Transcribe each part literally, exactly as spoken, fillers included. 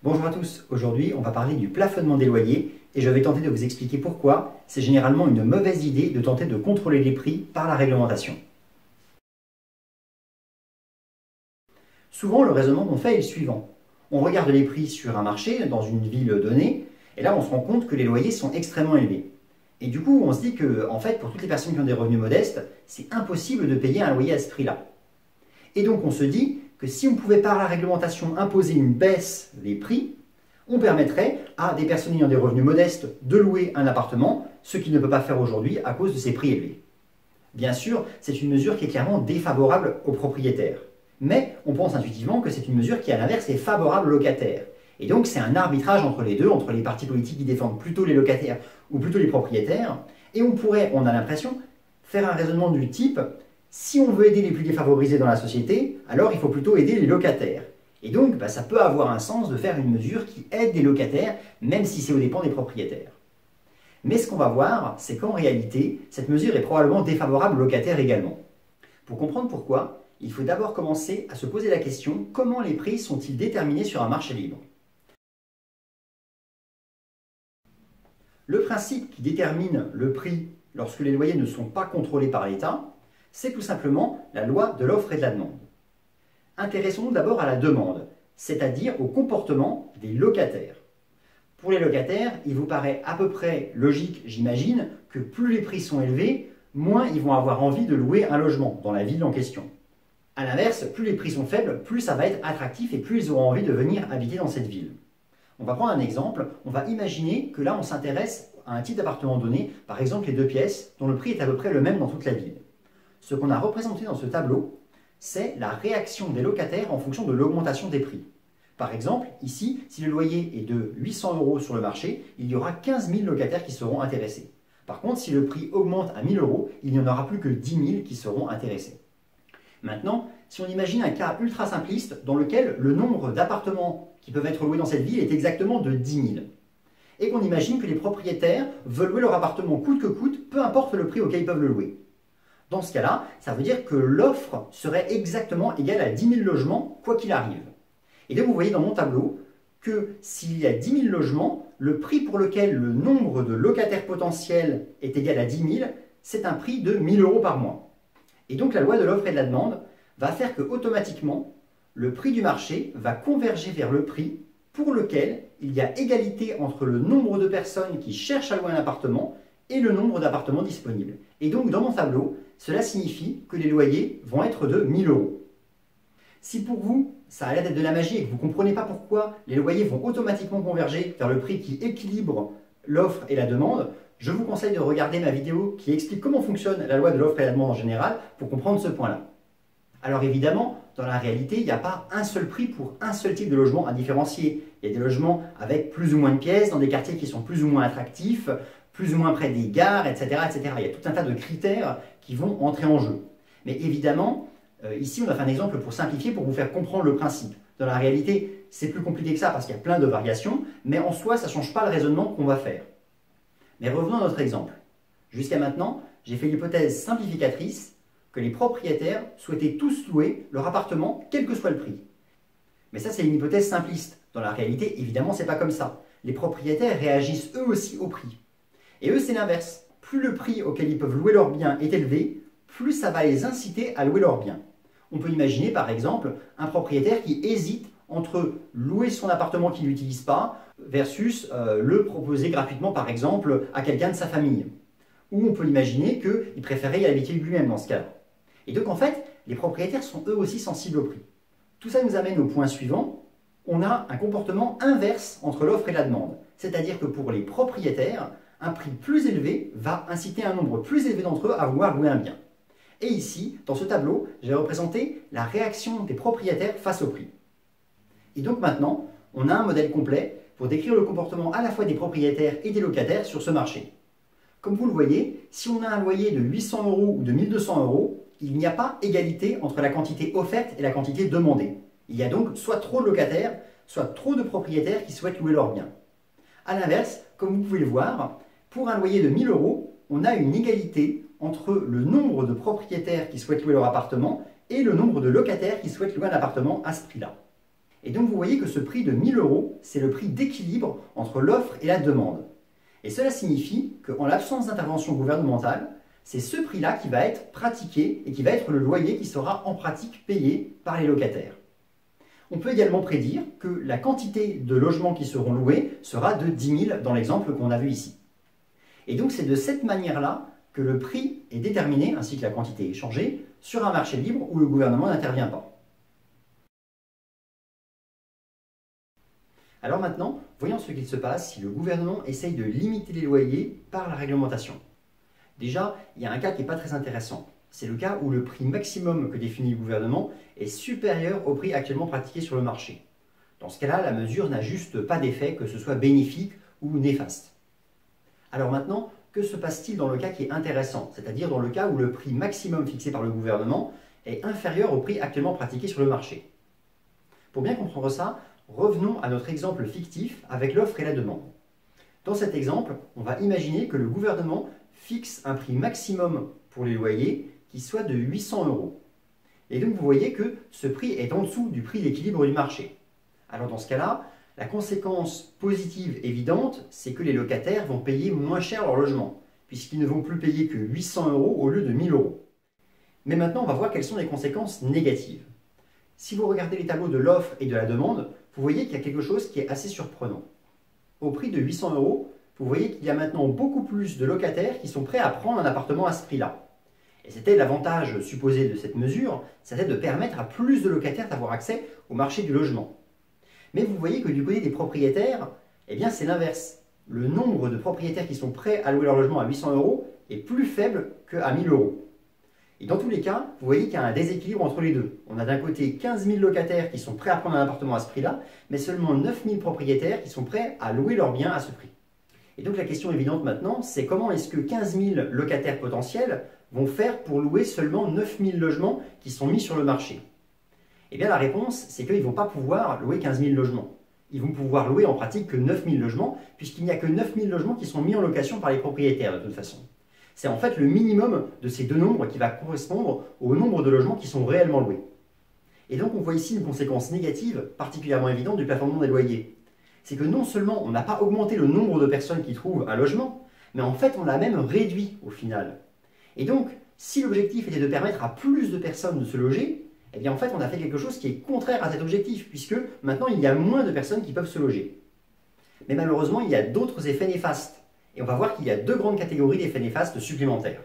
Bonjour à tous, aujourd'hui on va parler du plafonnement des loyers et je vais tenter de vous expliquer pourquoi c'est généralement une mauvaise idée de tenter de contrôler les prix par la réglementation. Souvent le raisonnement qu'on fait est le suivant. On regarde les prix sur un marché dans une ville donnée et là on se rend compte que les loyers sont extrêmement élevés. Et du coup on se dit que en fait pour toutes les personnes qui ont des revenus modestes, c'est impossible de payer un loyer à ce prix-là. Et donc on se dit que si on pouvait par la réglementation imposer une baisse des prix, on permettrait à des personnes ayant des revenus modestes de louer un appartement, ce qu'ils ne peuvent pas faire aujourd'hui à cause de ces prix élevés. Bien sûr, c'est une mesure qui est clairement défavorable aux propriétaires. Mais on pense intuitivement que c'est une mesure qui, à l'inverse, est favorable aux locataires. Et donc c'est un arbitrage entre les deux, entre les partis politiques qui défendent plutôt les locataires ou plutôt les propriétaires. Et on pourrait, on a l'impression, faire un raisonnement du type « si on veut aider les plus défavorisés dans la société, alors il faut plutôt aider les locataires ». Et donc bah, ça peut avoir un sens de faire une mesure qui aide les locataires, même si c'est aux dépens des propriétaires. Mais ce qu'on va voir, c'est qu'en réalité, cette mesure est probablement défavorable aux locataires également. Pour comprendre pourquoi, il faut d'abord commencer à se poser la question comment les prix sont-ils déterminés sur un marché libre. Le principe qui détermine le prix lorsque les loyers ne sont pas contrôlés par l'État, c'est tout simplement la loi de l'offre et de la demande. Intéressons-nous d'abord à la demande, c'est-à-dire au comportement des locataires. Pour les locataires, il vous paraît à peu près logique, j'imagine, que plus les prix sont élevés, moins ils vont avoir envie de louer un logement dans la ville en question. A l'inverse, plus les prix sont faibles, plus ça va être attractif et plus ils auront envie de venir habiter dans cette ville. On va prendre un exemple, on va imaginer que là on s'intéresse à un type d'appartement donné, par exemple les deux pièces, dont le prix est à peu près le même dans toute la ville. Ce qu'on a représenté dans ce tableau, c'est la réaction des locataires en fonction de l'augmentation des prix. Par exemple, ici, si le loyer est de huit cents euros sur le marché, il y aura quinze mille locataires qui seront intéressés. Par contre, si le prix augmente à mille euros, il n'y en aura plus que dix mille qui seront intéressés. Maintenant, si on imagine un cas ultra simpliste dans lequel le nombre d'appartements qui peuvent être loués dans cette ville est exactement de dix mille, et qu'on imagine que les propriétaires veulent louer leur appartement coûte que coûte, peu importe le prix auquel ils peuvent le louer. Dans ce cas-là, ça veut dire que l'offre serait exactement égale à dix mille logements, quoi qu'il arrive. Et donc vous voyez dans mon tableau que s'il y a dix mille logements, le prix pour lequel le nombre de locataires potentiels est égal à dix mille, c'est un prix de mille euros par mois. Et donc la loi de l'offre et de la demande va faire que automatiquement, le prix du marché va converger vers le prix pour lequel il y a égalité entre le nombre de personnes qui cherchent à louer un appartement et le nombre d'appartements disponibles. Et donc dans mon tableau, cela signifie que les loyers vont être de mille euros. Si pour vous, ça a l'air d'être de la magie et que vous ne comprenez pas pourquoi les loyers vont automatiquement converger vers le prix qui équilibre l'offre et la demande, je vous conseille de regarder ma vidéo qui explique comment fonctionne la loi de l'offre et la demande en général pour comprendre ce point-là. Alors évidemment, dans la réalité, il n'y a pas un seul prix pour un seul type de logement à différencier. Il y a des logements avec plus ou moins de pièces, dans des quartiers qui sont plus ou moins attractifs, plus ou moins près des gares, et cetera, et cetera. Il y a tout un tas de critères qui vont entrer en jeu. Mais évidemment, euh, ici on a fait un exemple pour simplifier, pour vous faire comprendre le principe. Dans la réalité, c'est plus compliqué que ça parce qu'il y a plein de variations, mais en soi, ça ne change pas le raisonnement qu'on va faire. Mais revenons à notre exemple. Jusqu'à maintenant, j'ai fait l'hypothèse simplificatrice que les propriétaires souhaitaient tous louer leur appartement, quel que soit le prix. Mais ça, c'est une hypothèse simpliste. Dans la réalité, évidemment, ce n'est pas comme ça. Les propriétaires réagissent eux aussi au prix. Et eux, c'est l'inverse. Plus le prix auquel ils peuvent louer leurs biens est élevé, plus ça va les inciter à louer leurs biens. On peut imaginer, par exemple, un propriétaire qui hésite entre louer son appartement qu'il n'utilise pas versus euh, le proposer gratuitement, par exemple, à quelqu'un de sa famille. Ou on peut imaginer qu'il préférait y habiter lui-même dans ce cas-là. Et donc, en fait, les propriétaires sont eux aussi sensibles au prix. Tout ça nous amène au point suivant. On a un comportement inverse entre l'offre et la demande. C'est-à-dire que pour les propriétaires, un prix plus élevé va inciter un nombre plus élevé d'entre eux à vouloir louer un bien. Et ici, dans ce tableau, j'ai représenté la réaction des propriétaires face au prix. Et donc maintenant, on a un modèle complet pour décrire le comportement à la fois des propriétaires et des locataires sur ce marché. Comme vous le voyez, si on a un loyer de huit cents euros ou de mille deux cents euros, il n'y a pas égalité entre la quantité offerte et la quantité demandée. Il y a donc soit trop de locataires, soit trop de propriétaires qui souhaitent louer leurs biens. A l'inverse, comme vous pouvez le voir, pour un loyer de mille euros, on a une égalité entre le nombre de propriétaires qui souhaitent louer leur appartement et le nombre de locataires qui souhaitent louer un appartement à ce prix-là. Et donc vous voyez que ce prix de mille euros, c'est le prix d'équilibre entre l'offre et la demande. Et cela signifie qu'en l'absence d'intervention gouvernementale, c'est ce prix-là qui va être pratiqué et qui va être le loyer qui sera en pratique payé par les locataires. On peut également prédire que la quantité de logements qui seront loués sera de dix mille dans l'exemple qu'on a vu ici. Et donc c'est de cette manière-là que le prix est déterminé, ainsi que la quantité échangée, sur un marché libre où le gouvernement n'intervient pas. Alors maintenant, voyons ce qu'il se passe si le gouvernement essaye de limiter les loyers par la réglementation. Déjà, il y a un cas qui n'est pas très intéressant. C'est le cas où le prix maximum que définit le gouvernement est supérieur au prix actuellement pratiqué sur le marché. Dans ce cas-là, la mesure n'a juste pas d'effet, que ce soit bénéfique ou néfaste. Alors maintenant, que se passe-t-il dans le cas qui est intéressant, c'est-à-dire dans le cas où le prix maximum fixé par le gouvernement est inférieur au prix actuellement pratiqué sur le marché? Pour bien comprendre ça, revenons à notre exemple fictif avec l'offre et la demande. Dans cet exemple, on va imaginer que le gouvernement fixe un prix maximum pour les loyers qui soit de huit cents euros. Et donc vous voyez que ce prix est en dessous du prix d'équilibre du marché. Alors dans ce cas-là, la conséquence positive évidente, c'est que les locataires vont payer moins cher leur logement, puisqu'ils ne vont plus payer que huit cents euros au lieu de mille euros. Mais maintenant, on va voir quelles sont les conséquences négatives. Si vous regardez les tableaux de l'offre et de la demande, vous voyez qu'il y a quelque chose qui est assez surprenant. Au prix de huit cents euros, vous voyez qu'il y a maintenant beaucoup plus de locataires qui sont prêts à prendre un appartement à ce prix-là. Et c'était l'avantage supposé de cette mesure, c'était de permettre à plus de locataires d'avoir accès au marché du logement. Mais vous voyez que du côté des propriétaires, eh bien c'est l'inverse. Le nombre de propriétaires qui sont prêts à louer leur logement à huit cents euros est plus faible qu'à mille euros. Et dans tous les cas, vous voyez qu'il y a un déséquilibre entre les deux. On a d'un côté quinze mille locataires qui sont prêts à prendre un appartement à ce prix-là, mais seulement neuf mille propriétaires qui sont prêts à louer leurs biens à ce prix. Et donc la question évidente maintenant, c'est comment est-ce que quinze mille locataires potentiels vont faire pour louer seulement neuf mille logements qui sont mis sur le marché? Eh bien la réponse, c'est qu'ils ne vont pas pouvoir louer quinze mille logements. Ils vont pouvoir louer en pratique que neuf mille logements, puisqu'il n'y a que neuf mille logements qui sont mis en location par les propriétaires de toute façon. C'est en fait le minimum de ces deux nombres qui va correspondre au nombre de logements qui sont réellement loués. Et donc on voit ici une conséquence négative particulièrement évidente du plafonnement des loyers. C'est que non seulement on n'a pas augmenté le nombre de personnes qui trouvent un logement, mais en fait on l'a même réduit au final. Et donc, si l'objectif était de permettre à plus de personnes de se loger, eh bien en fait on a fait quelque chose qui est contraire à cet objectif, puisque maintenant il y a moins de personnes qui peuvent se loger. Mais malheureusement, il y a d'autres effets néfastes. Et on va voir qu'il y a deux grandes catégories d'effets néfastes supplémentaires.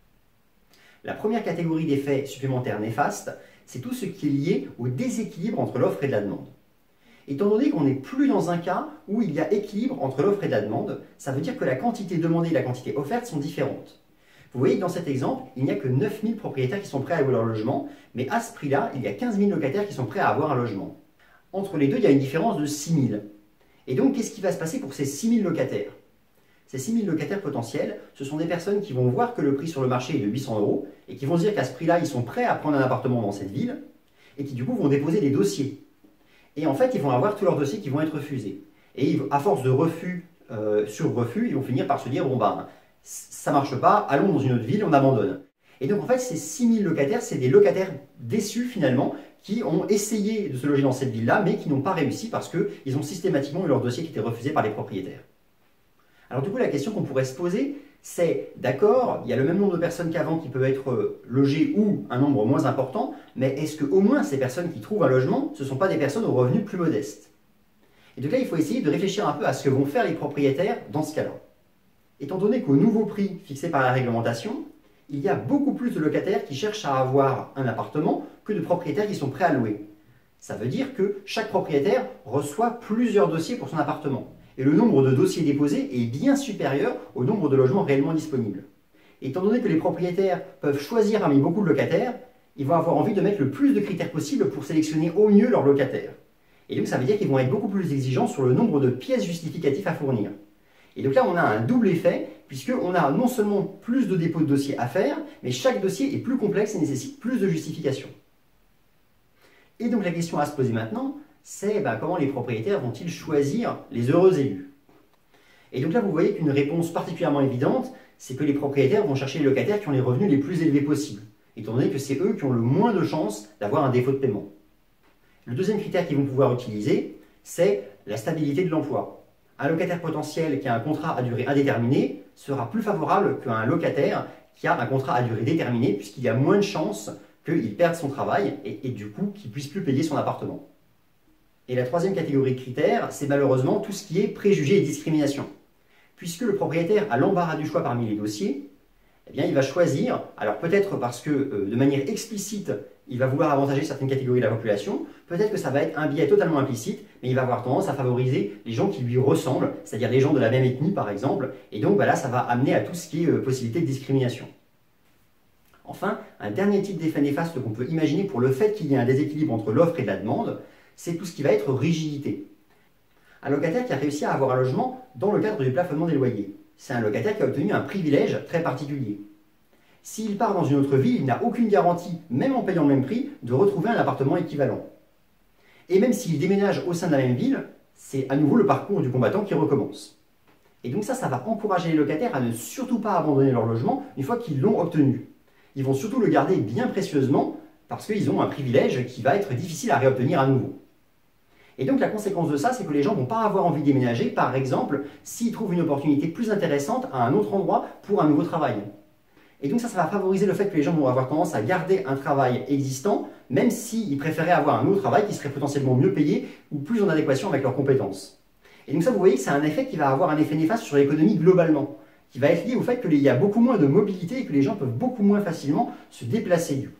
La première catégorie d'effets supplémentaires néfastes, c'est tout ce qui est lié au déséquilibre entre l'offre et la demande. Étant donné qu'on n'est plus dans un cas où il y a équilibre entre l'offre et la demande, ça veut dire que la quantité demandée et la quantité offerte sont différentes. Vous voyez que dans cet exemple, il n'y a que neuf mille propriétaires qui sont prêts à louer leur logement, mais à ce prix-là, il y a quinze mille locataires qui sont prêts à avoir un logement. Entre les deux, il y a une différence de six mille. Et donc, qu'est-ce qui va se passer pour ces six mille locataires? Ces six mille locataires potentiels, ce sont des personnes qui vont voir que le prix sur le marché est de huit cents euros et qui vont se dire qu'à ce prix-là, ils sont prêts à prendre un appartement dans cette ville et qui du coup vont déposer des dossiers. Et en fait, ils vont avoir tous leurs dossiers qui vont être refusés. Et à force de refus euh, sur refus, ils vont finir par se dire « bon ben, ça marche pas, allons dans une autre ville, on abandonne ». Et donc en fait, ces six mille locataires, c'est des locataires déçus finalement qui ont essayé de se loger dans cette ville-là, mais qui n'ont pas réussi parce qu'ils ont systématiquement eu leur dossier qui était refusé par les propriétaires. Alors du coup, la question qu'on pourrait se poser, c'est, d'accord, il y a le même nombre de personnes qu'avant qui peuvent être logées ou un nombre moins important, mais est-ce qu'au moins ces personnes qui trouvent un logement, ce ne sont pas des personnes aux revenus plus modestes? Et donc là, il faut essayer de réfléchir un peu à ce que vont faire les propriétaires dans ce cas-là. Étant donné qu'au nouveau prix fixé par la réglementation, il y a beaucoup plus de locataires qui cherchent à avoir un appartement que de propriétaires qui sont prêts à louer. Ça veut dire que chaque propriétaire reçoit plusieurs dossiers pour son appartement. Et le nombre de dossiers déposés est bien supérieur au nombre de logements réellement disponibles. Étant donné que les propriétaires peuvent choisir parmi beaucoup de locataires, ils vont avoir envie de mettre le plus de critères possibles pour sélectionner au mieux leurs locataires. Et donc ça veut dire qu'ils vont être beaucoup plus exigeants sur le nombre de pièces justificatives à fournir. Et donc là on a un double effet, puisqu'on a non seulement plus de dépôts de dossiers à faire, mais chaque dossier est plus complexe et nécessite plus de justification. Et donc la question à se poser maintenant, c'est ben, comment les propriétaires vont-ils choisir les heureux élus? Et donc là, vous voyez qu'une réponse particulièrement évidente, c'est que les propriétaires vont chercher les locataires qui ont les revenus les plus élevés possibles, étant donné que c'est eux qui ont le moins de chances d'avoir un défaut de paiement. Le deuxième critère qu'ils vont pouvoir utiliser, c'est la stabilité de l'emploi. Un locataire potentiel qui a un contrat à durée indéterminée sera plus favorable qu'un locataire qui a un contrat à durée déterminée, puisqu'il y a moins de chances qu'il perde son travail et, et du coup qu'il ne puisse plus payer son appartement. Et la troisième catégorie de critères, c'est malheureusement tout ce qui est préjugés et discrimination. Puisque le propriétaire a l'embarras du choix parmi les dossiers, eh bien, il va choisir, alors peut-être parce que euh, de manière explicite, il va vouloir avantager certaines catégories de la population, peut-être que ça va être un biais totalement implicite, mais il va avoir tendance à favoriser les gens qui lui ressemblent, c'est-à-dire les gens de la même ethnie par exemple, et donc bah là, ça va amener à tout ce qui est euh, possibilité de discrimination. Enfin, un dernier type d'effet néfaste qu'on peut imaginer pour le fait qu'il y ait un déséquilibre entre l'offre et la demande, c'est tout ce qui va être rigidité. Un locataire qui a réussi à avoir un logement dans le cadre du plafonnement des loyers. C'est un locataire qui a obtenu un privilège très particulier. S'il part dans une autre ville, il n'a aucune garantie, même en payant le même prix, de retrouver un appartement équivalent. Et même s'il déménage au sein de la même ville, c'est à nouveau le parcours du combattant qui recommence. Et donc ça, ça va encourager les locataires à ne surtout pas abandonner leur logement une fois qu'ils l'ont obtenu. Ils vont surtout le garder bien précieusement parce qu'ils ont un privilège qui va être difficile à réobtenir à nouveau. Et donc la conséquence de ça, c'est que les gens ne vont pas avoir envie de déménager, par exemple, s'ils trouvent une opportunité plus intéressante à un autre endroit pour un nouveau travail. Et donc ça, ça va favoriser le fait que les gens vont avoir tendance à garder un travail existant, même s'ils préféraient avoir un autre travail qui serait potentiellement mieux payé ou plus en adéquation avec leurs compétences. Et donc ça, vous voyez que c'est un effet qui va avoir un effet néfaste sur l'économie globalement, qui va être lié au fait qu'il y a beaucoup moins de mobilité et que les gens peuvent beaucoup moins facilement se déplacer du coup.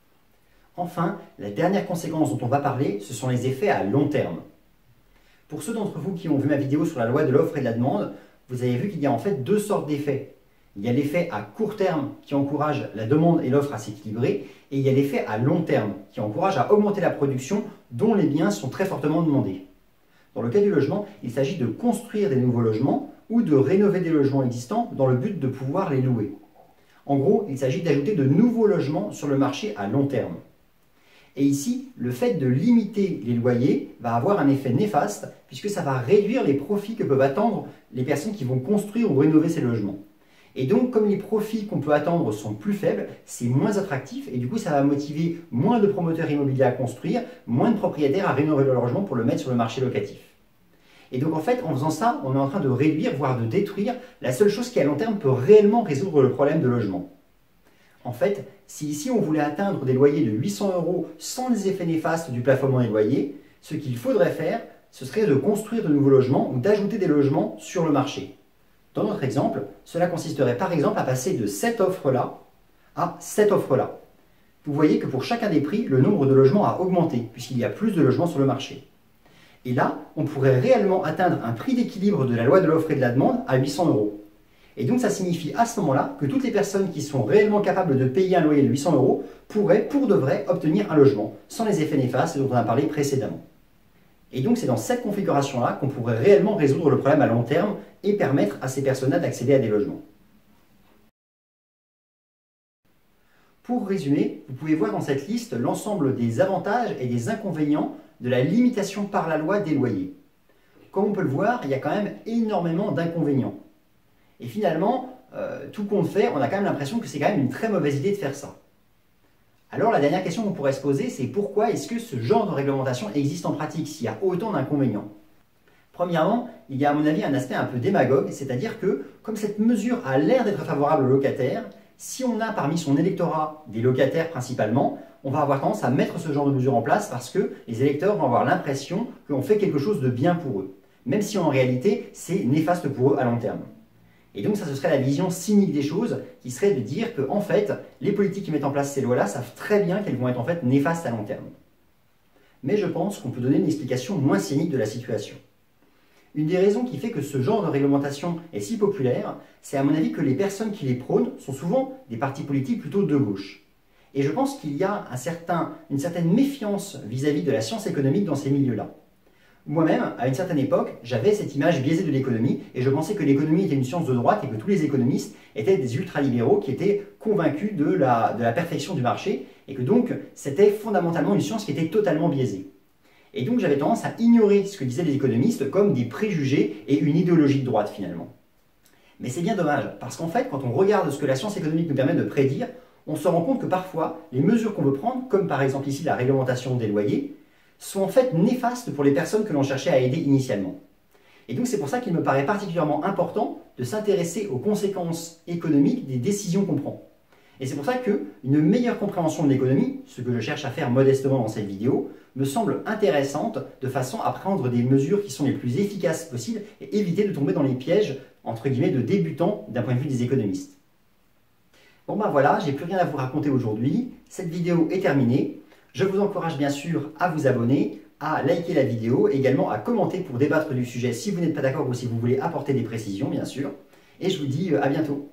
Enfin, la dernière conséquence dont on va parler, ce sont les effets à long terme. Pour ceux d'entre vous qui ont vu ma vidéo sur la loi de l'offre et de la demande, vous avez vu qu'il y a en fait deux sortes d'effets. Il y a l'effet à court terme qui encourage la demande et l'offre à s'équilibrer, et il y a l'effet à long terme qui encourage à augmenter la production dont les biens sont très fortement demandés. Dans le cas du logement, il s'agit de construire des nouveaux logements ou de rénover des logements existants dans le but de pouvoir les louer. En gros, il s'agit d'ajouter de nouveaux logements sur le marché à long terme. Et ici, le fait de limiter les loyers va avoir un effet néfaste puisque ça va réduire les profits que peuvent attendre les personnes qui vont construire ou rénover ces logements. Et donc, comme les profits qu'on peut attendre sont plus faibles, c'est moins attractif et du coup, ça va motiver moins de promoteurs immobiliers à construire, moins de propriétaires à rénover leur logement pour le mettre sur le marché locatif. Et donc, en fait, en faisant ça, on est en train de réduire, voire de détruire la seule chose qui, à long terme, peut réellement résoudre le problème de logement. En fait, si ici on voulait atteindre des loyers de huit cents euros sans les effets néfastes du plafonnement des loyers, ce qu'il faudrait faire, ce serait de construire de nouveaux logements ou d'ajouter des logements sur le marché. Dans notre exemple, cela consisterait par exemple à passer de cette offre-là à cette offre-là. Vous voyez que pour chacun des prix, le nombre de logements a augmenté, puisqu'il y a plus de logements sur le marché. Et là, on pourrait réellement atteindre un prix d'équilibre de la loi de l'offre et de la demande à huit cents euros. Et donc ça signifie à ce moment-là que toutes les personnes qui sont réellement capables de payer un loyer de huit cents euros pourraient, pour de vrai, obtenir un logement, sans les effets néfastes dont on a parlé précédemment. Et donc c'est dans cette configuration-là qu'on pourrait réellement résoudre le problème à long terme et permettre à ces personnes-là d'accéder à des logements. Pour résumer, vous pouvez voir dans cette liste l'ensemble des avantages et des inconvénients de la limitation par la loi des loyers. Comme on peut le voir, il y a quand même énormément d'inconvénients. Et finalement, euh, tout compte fait, on a quand même l'impression que c'est quand même une très mauvaise idée de faire ça. Alors la dernière question qu'on pourrait se poser, c'est pourquoi est-ce que ce genre de réglementation existe en pratique s'il y a autant d'inconvénients? Premièrement, il y a à mon avis un aspect un peu démagogue, c'est-à-dire que comme cette mesure a l'air d'être favorable aux locataires, si on a parmi son électorat des locataires principalement, on va avoir tendance à mettre ce genre de mesure en place parce que les électeurs vont avoir l'impression qu'on fait quelque chose de bien pour eux, même si en réalité c'est néfaste pour eux à long terme. Et donc ça, ce serait la vision cynique des choses, qui serait de dire que en fait, les politiques qui mettent en place ces lois-là savent très bien qu'elles vont être en fait néfastes à long terme. Mais je pense qu'on peut donner une explication moins cynique de la situation. Une des raisons qui fait que ce genre de réglementation est si populaire, c'est à mon avis que les personnes qui les prônent sont souvent des partis politiques plutôt de gauche. Et je pense qu'il y a un certain, une certaine méfiance vis-à-vis de la science économique dans ces milieux-là. Moi-même, à une certaine époque, j'avais cette image biaisée de l'économie et je pensais que l'économie était une science de droite et que tous les économistes étaient des ultralibéraux qui étaient convaincus de la, de la perfection du marché et que donc c'était fondamentalement une science qui était totalement biaisée. Et donc j'avais tendance à ignorer ce que disaient les économistes comme des préjugés et une idéologie de droite finalement. Mais c'est bien dommage, parce qu'en fait, quand on regarde ce que la science économique nous permet de prédire, on se rend compte que parfois, les mesures qu'on veut prendre, comme par exemple ici la réglementation des loyers, sont en fait néfastes pour les personnes que l'on cherchait à aider initialement. Et donc c'est pour ça qu'il me paraît particulièrement important de s'intéresser aux conséquences économiques des décisions qu'on prend. Et c'est pour ça qu'une meilleure compréhension de l'économie, ce que je cherche à faire modestement dans cette vidéo, me semble intéressante de façon à prendre des mesures qui sont les plus efficaces possibles et éviter de tomber dans les pièges, entre guillemets, de débutants d'un point de vue des économistes. Bon ben voilà, j'ai plus rien à vous raconter aujourd'hui, cette vidéo est terminée. Je vous encourage bien sûr à vous abonner, à liker la vidéo, également à commenter pour débattre du sujet si vous n'êtes pas d'accord ou si vous voulez apporter des précisions bien sûr. Et je vous dis à bientôt.